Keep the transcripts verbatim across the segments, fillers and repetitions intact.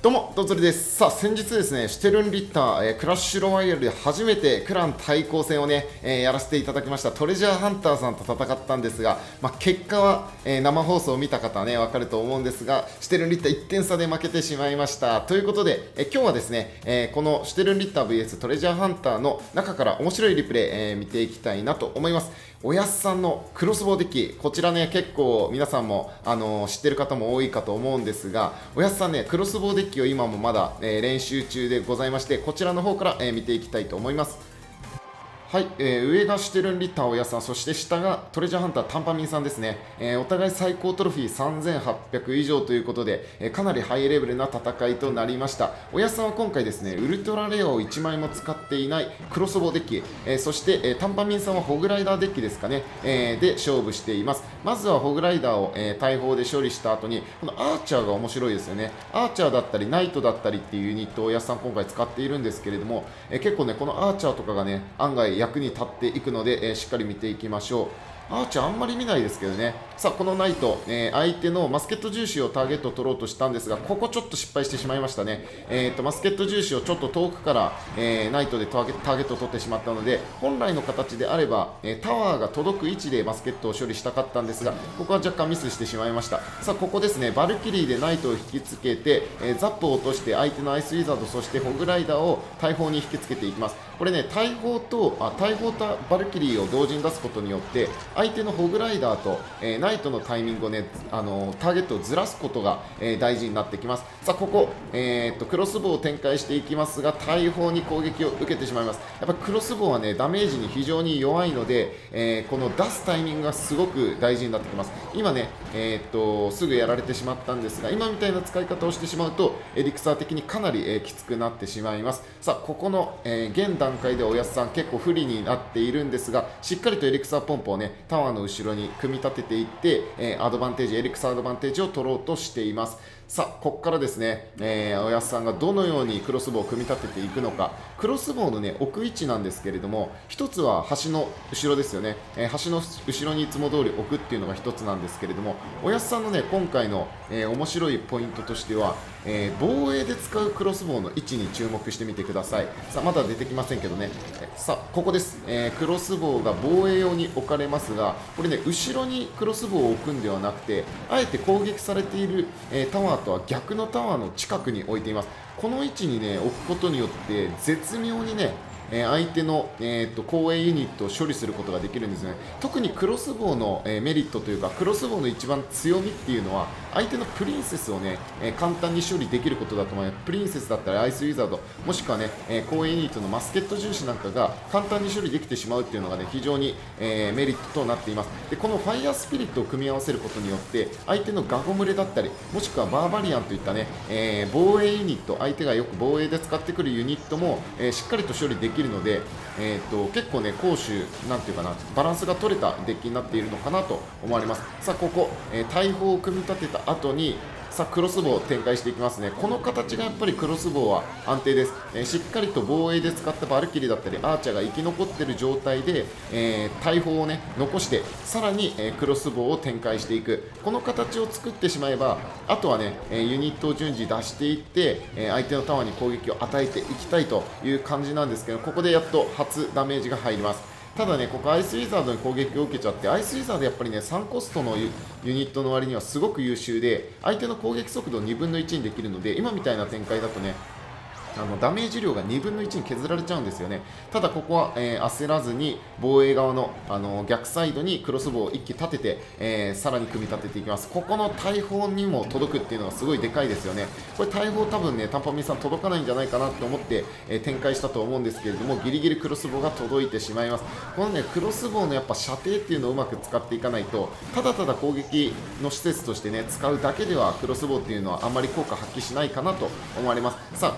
どうも、どうぞりです。さあ、先日ですね、シュテルンリッター、えークラッシュロワイヤルで初めてクラン対抗戦をね、えーやらせていただきました。トレジャーハンターさんと戦ったんですが、まあ、結果は、えー生放送を見た方はね、わかると思うんですが、シュテルンリッターいってん差で負けてしまいました。ということで、えー今日はですね、えーこのシュテルンリッター ブイエス トレジャーハンターの中から面白いリプレイ、えー見ていきたいなと思います。おやすさんのクロスボウデッキ、こちらね、結構皆さんも、あのー知ってる方も多いかと思うんですが、おやすさんね、クロスボウデッキを今もまだ、えー練習中でございまして、こちらの方から、えー見ていきたいと思います。はい、えー上がシュテルンリッターおやさん、そして下がトレジャーハンタータンパミンさんですね、えーお互い最高トロフィーさんぜんはっぴゃく以上ということで、えーかなりハイレベルな戦いとなりました。おやさんは今回ですね、ウルトラレアをいちまいも使っていないクロスボウデッキ、えーそして、えータンパミンさんはホグライダーデッキですかね、えーで勝負しています。まずはホグライダーを、えー大砲で処理した後に、このアーチャーが面白いですよね。アーチャーだったりナイトだったりっていうユニットをおやさん今回使っているんですけれども、えー結構ね、このアーチャーとかがね、案外役に立っていくので、えーしっかり見ていきましょう。アーチャーあんまり見ないですけどね。さあ、このナイト、えー相手のマスケット重視をターゲットを取ろうとしたんですが、ここちょっと失敗してしまいましたね。えーと、マスケット重視をちょっと遠くから、えーナイトでターゲターゲットを取ってしまったので、本来の形であれば、えータワーが届く位置でマスケットを処理したかったんですが、ここは若干ミスしてしまいました。さあ、ここですね、バルキリーでナイトを引きつけて、えーザップを落として相手のアイスウィザード、そしてホグライダーを大砲に引きつけていきます。これね、大砲と、あ、大砲とバルキリーを同時に出すことによって、相手のホグライダーと、えーナイトのタイミングをね、あのーターゲットをずらすことが、えー大事になってきます。さあ、ここ、えーっと、クロスボウを展開していきますが、大砲に攻撃を受けてしまいます。やっぱクロスボウはね、ダメージに非常に弱いので、えーこの出すタイミングがすごく大事になってきます。今ね、えーっと、すぐやられてしまったんですが、今みたいな使い方をしてしまうと、エリクサー的にかなり、えーきつくなってしまいます。さあ、ここの、えー現段階でおやすさん結構不利になっているんですが、しっかりとエリクサーポンプをね、タワーの後ろに組み立てていって、えーアドバンテージ、エリクサーアドバンテージを取ろうとしています。さあ、ここからですね、えーおやすさんがどのようにクロスボウを組み立てていくのか。クロスボウのね、置く位置なんですけれども、一つは橋の後ろですよね、えー橋の後ろにいつも通り置くっていうのが一つなんですけれども、おやすさんのね、今回の、えー面白いポイントとしては、えー防衛で使うクロスボウの位置に注目してみてください。さあ、まだ出てきませんけどね、えさあ、ここです、えークロスボウが防衛用に置かれますが、これね、後ろにクロスボウを置くんではなくて、あえて攻撃されている、えータワーとは逆のタワーの近くに置いています。この位置にね、置くことによって絶妙にね、えー相手の、えー、と後衛ユニットを処理することができるんですね。特にクロスボウの、えーメリットというか、クロスボウの一番強みっていうのは、相手のプリンセスをね、えー簡単に処理できることだと思います。プリンセスだったりアイスウィザード、もしくはね、えー後衛ユニットのマスケット重視なんかが簡単に処理できてしまうっていうのがね、非常に、えーメリットとなっています。で、このファイヤースピリットを組み合わせることによって、相手のガゴムレだったり、もしくはバーバリアンといったね、えー防衛ユニット、相手がよく防衛で使ってくるユニットも、えーしっかりと処理できるので、えー、と結構ね、攻守なんていうかな、バランスが取れたデッキになっているのかなと思われます。さあ、ここ、えー大砲を組み立てた後に、さあ、クロスボウを展開していきますね。この形がやっぱりクロスボウは安定です。えーしっかりと防衛で使ったバルキリーだったりアーチャーが生き残っている状態で、えー大砲をね残して、さらに、えークロスボウを展開していく、この形を作ってしまえば、あとはね、えーユニットを順次出していって、えー相手のタワーに攻撃を与えていきたいという感じなんですけど、ここでやっと初ダメージが入ります。ただね、ここアイスウィザードに攻撃を受けちゃって、アイスウィザードやっぱりね、さんコストのユユニットの割にはすごく優秀で、相手の攻撃速度をにぶんのいちにできるので、今みたいな展開だとね、あのダメージ量がにぶんのいちに削られちゃうんですよね。ただここは、えー焦らずに防衛側の、あの逆サイドにクロスボウを一気立てて、えーさらに組み立てていきます。ここの大砲にも届くっていうのがすごいでかいですよね。これ大砲多分ね、タンパミンさん届かないんじゃないかなと思って、えー展開したと思うんですけれども、ギリギリクロスボウが届いてしまいます。このね、クロスボウのやっぱ射程っていうのをうまく使っていかないと、ただただ攻撃の施設としてね、使うだけではクロスボウっていうのはあんまり効果発揮しないかなと思われます。さあ、ここ大砲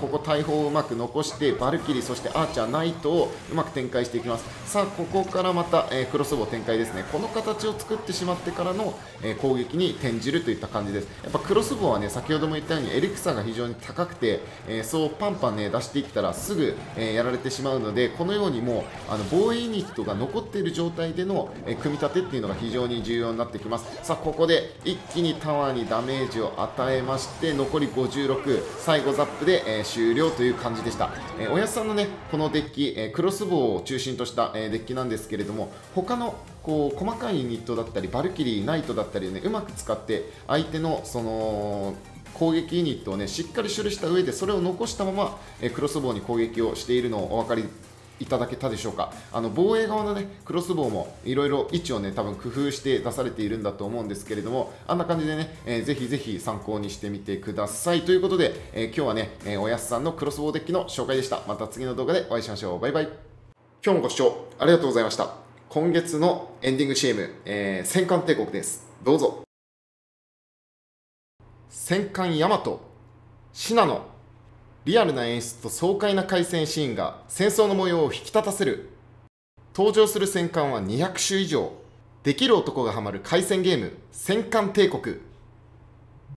砲をうまく残してバルキリー、そしてアーチャー、ナイトをうまく展開していきます。さあここからまた、えー、クロスボウ展開ですね。この形を作ってしまってからの、えー、攻撃に転じるといった感じです。やっぱクロスボウはね、先ほども言ったようにエリクサが非常に高くて、えー、そうパンパンね出していったらすぐ、えー、やられてしまうので、このようにもうあの防衛ユニットが残っている状態での、えー、組み立てっていうのが非常に重要になってきます。さあここで一気にタワーにダメージを与えまして、残りごじゅうろく、最後ザップで、えー、終了という感じでした。えー、おやすさんのねこのデッキ、えー、クロスボウを中心とした、えー、デッキなんですけれども、他のこう細かいユニットだったりバルキリー、ナイトだったりをねうまく使って相手のその攻撃ユニットをねしっかり処理した上でそれを残したまま、えー、クロスボウに攻撃をしているのをお分かりいただけたでしょうか。あの防衛側のねクロスボウもいろいろ位置をね多分工夫して出されているんだと思うんですけれども、あんな感じでね、えー、ぜひぜひ参考にしてみてください。ということで、えー、今日はね、えー、おやすさんのクロスボウデッキの紹介でした。また次の動画でお会いしましょう。バイバイ。今日もご視聴ありがとうございました。今月のエンディング シーエム、えー、戦艦帝国です。どうぞ。戦艦大和、信濃、リアルな演出と爽快な海戦シーンが戦争の模様を引き立たせる。登場する戦艦はにひゃく種以上。できる男がハマる海戦ゲーム、戦艦帝国。